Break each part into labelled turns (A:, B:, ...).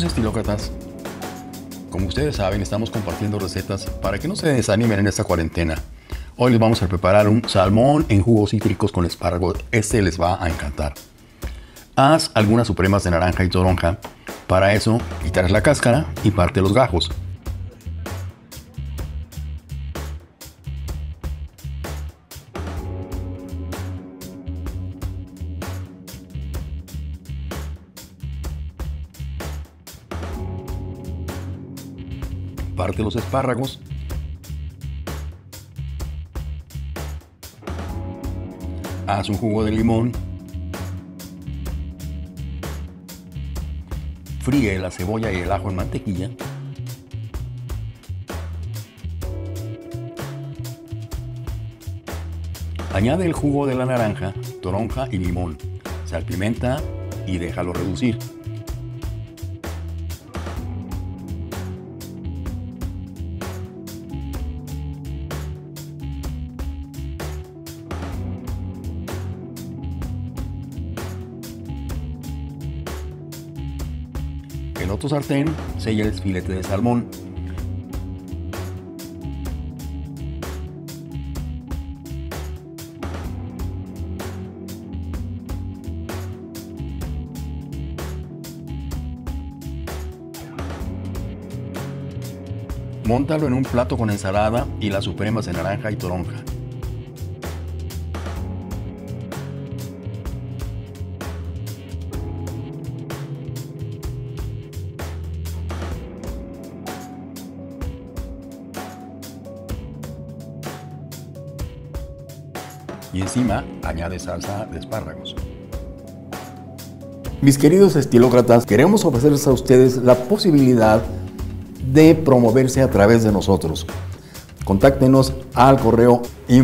A: Queridos estilócratas, como ustedes saben, estamos compartiendo recetas para que no se desanimen en esta cuarentena. Hoy les vamos a preparar un salmón en jugos cítricos con espárragos. Este les va a encantar. Haz algunas supremas de naranja y toronja. Para eso, quitarás la cáscara y parte los gajos. Parte los espárragos. Haz un jugo de limón. Fríe la cebolla y el ajo en mantequilla. Añade el jugo de la naranja, toronja y limón. Salpimenta y déjalo reducir. En otro sartén, sella el filete de salmón. Móntalo en un plato con ensalada y las supremas de naranja y toronja. Y encima añade salsa de espárragos. Mis queridos estilócratas, queremos ofrecerles a ustedes la posibilidad de promoverse a través de nosotros. Contáctenos al correo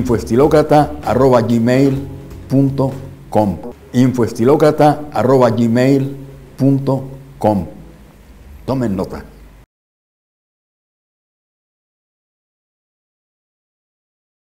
A: infoestilocrata@gmail.com infoestilocrata@gmail.com. Tomen nota.